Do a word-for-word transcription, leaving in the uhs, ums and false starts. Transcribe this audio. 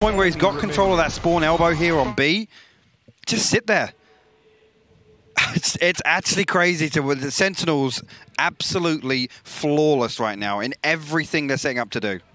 Point where he's got control of that spawn elbow here on B. Just sit there. It's, it's actually crazy to the Sentinels absolutely flawless right now in everything they're setting up to do.